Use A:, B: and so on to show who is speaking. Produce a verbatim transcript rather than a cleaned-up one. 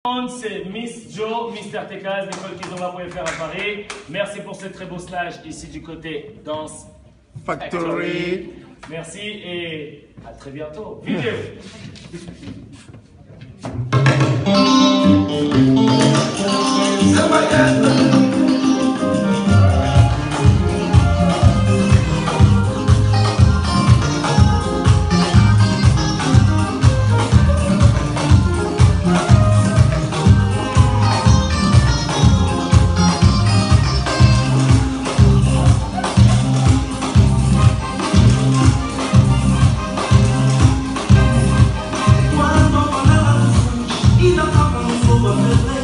A: C'est Miss Joe, Mister Tekaz, l'école Kizomba point F R à Paris. Merci pour ce très beau stage ici du côté Dance
B: Factory.
A: Merci et à très bientôt. Vidéo.
C: E não tava no fogo a